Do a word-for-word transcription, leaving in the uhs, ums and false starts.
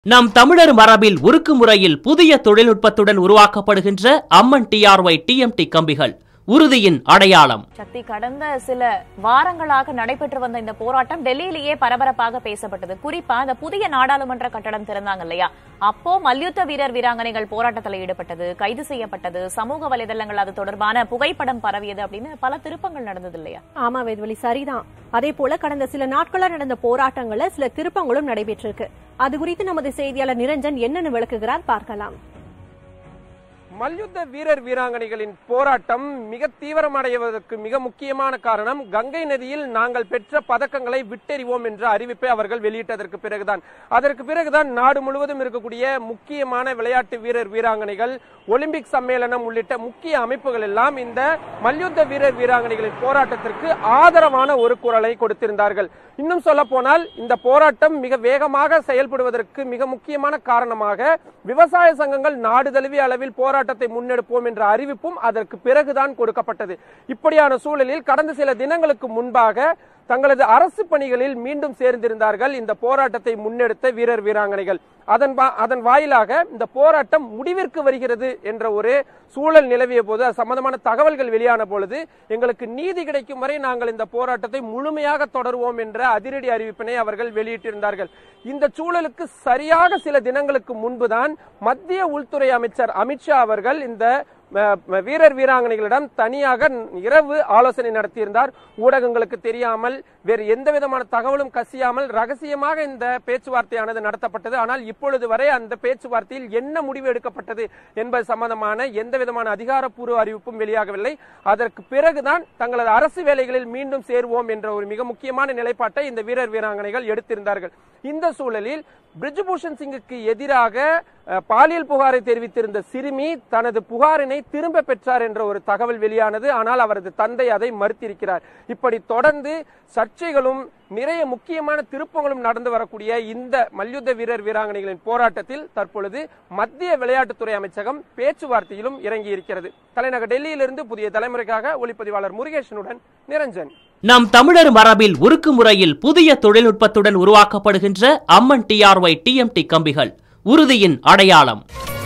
நம் தமிழர் மரபில் உருக்கு முறையில் புதிய தொழில்நுட்பத்துடன் உருவாக்கப்படுகின்ற அம்மன் டிஆர்ஒய் டிஎம்டி கம்பிகள் உறுதியின் அடையாளம். சக்தி, கடந்த சில வாரங்களாக நடைபெற்று வந்த இந்த போராட்டம் டெல்லியிலேயே பரபரப்பாக பேசப்பட்டது. குறிப்பா இந்த புதிய நாடாளுமன்ற கட்டடம் திறந்தாங்க இல்லையா, அப்போ மல்யுத்த வீரர் வீராங்கனைகள் போராட்டத்தில் ஈடுபட்டது, கைது செய்யப்பட்டது, சமூக வலைதளங்கள் அது தொடர்பான புகைப்படம் பரவியது அப்படின்னு பல திருப்பங்கள் நடந்தது இல்லையா? ஆமா வேதவழி, சரிதான். அதே போல கடந்த சில நாட்களா நடந்த போராட்டங்கள்ல சில திருப்பங்களும் நடைபெற்றிருக்கு. அது குறித்து நமது செய்தியாளர் நிரஞ்சன் என்னன்னு விளக்குகிறார், பார்க்கலாம். மல்யுத்த வீரர் வீராங்கனைகளின் போராட்டம் மிக தீவிரமடைவதற்கு மிக முக்கியமான காரணம் கங்கை நதியில் நாங்கள் பெற்ற பதக்கங்களை விட்டெறிவோம் என்ற அறிவிப்பை அவர்கள் வெளியிட்டதற்கு பிறகுதான். அதற்கு பிறகுதான் நாடு முழுவதும் இருக்கக்கூடிய முக்கியமான விளையாட்டு வீரர் வீராங்கனைகள், ஒலிம்பிக் சம்மேளனம் உள்ளிட்ட முக்கிய அமைப்புகள் எல்லாம் இந்த மல்யுத்த வீரர் வீராங்கனைகளின் போராட்டத்திற்கு ஆதரவான ஒரு குரலை கொடுத்திருந்தார்கள். இன்னும் சொல்ல போனால் இந்த போராட்டம் மிக வேகமாக செயல்படுவதற்கு மிக முக்கியமான காரணமாக விவசாய சங்கங்கள் நாடு தழுவிய அளவில் போராட்டத்தை முன்னெடுப்போம் என்ற அறிவிப்பும் அதற்கு பிறகுதான் கொடுக்கப்பட்டது. இப்படியான சூழலில் கடந்த சில தினங்களுக்கு முன்பாக தங்களது அரசு பணிகளில் மீண்டும் சேர்ந்திருந்தார்கள் இந்த போராட்டத்தை முன்னெடுத்த வீரர் வீராங்கனைகள். அதன் அதன் வாயிலாக இந்த போராட்டம் முடிவிற்கு வருகிறது என்ற ஒரு சூழல் நிலவிய போது, அது சம்பந்தமான தகவல்கள் வெளியான பொழுது, எங்களுக்கு நீதி கிடைக்கும் வரை நாங்கள் இந்த போராட்டத்தை முழுமையாக தொடருவோம் என்ற அதிரடி அறிவிப்பினை அவர்கள் வெளியிட்டிருந்தார்கள். இந்த சூழலுக்கு சரியாக சில தினங்களுக்கு முன்புதான் மத்திய உள்துறை அமைச்சர் அமித்ஷா அவர்கள் இந்த வீரர் வீராங்கனைகளிடம் தனியாக இரவு ஆலோசனை நடத்தியிருந்தார். ஊடகங்களுக்கு தெரியாமல், வேறு எந்த விதமான தகவலும் கசியாமல் ரகசியமாக இந்த பேச்சுவார்த்தையானது நடத்தப்பட்டது. ஆனால் இப்பொழுது வரை அந்த பேச்சுவார்த்தையில் என்ன முடிவு எடுக்கப்பட்டது என்பது சம்பந்தமான எந்த விதமான அதிகாரப்பூர்வ அறிவிப்பும் வெளியாகவில்லை. அதற்கு பிறகுதான் தங்களது அரசு வேலைகளில் மீண்டும் சேருவோம் என்ற ஒரு மிக முக்கியமான நிலைப்பாட்டை இந்த வீரர் வீராங்கனைகள் எடுத்திருந்தார்கள். இந்த சூழலில் பிரிஜ்பூஷன் சிங்குக்கு எதிராக பாலியல் புகாரை தெரிவித்திருந்த சிறுமி தனது புகாரினை திரும்ப பெற்றார் என்ற ஒரு தகவல் வெளியானது. ஆனால் அவரது தந்தை அதை மறுத்திருக்கிறார். இப்படி தொடர்ந்து சர்ச்சைகளும் நிறைய முக்கியமான திருப்பங்களும் நடந்து வரக்கூடிய இந்த மல்யுத்த வீரர் வீராங்கனைகளின் போராட்டத்தில் தற்பொழுது மத்திய விளையாட்டுத்துறை அமைச்சகம் பேச்சுவார்த்தையிலும் இறங்கி இருக்கிறது. தலைநகர் டெல்லியிலிருந்து புதிய தலைமுறைக்காக ஒளிப்பதிவாளர் முருகேசனுடன் நிரஞ்சன். நம் தமிழர் மரபில் உருக்கு முறையில் புதிய தொழில்நுட்பத்துடன் உருவாக்கப்படுகின்ற அம்மன் டிஆர்ஒய் டிஎம்டி கம்பிகள் உறுதியின் அடையாளம்.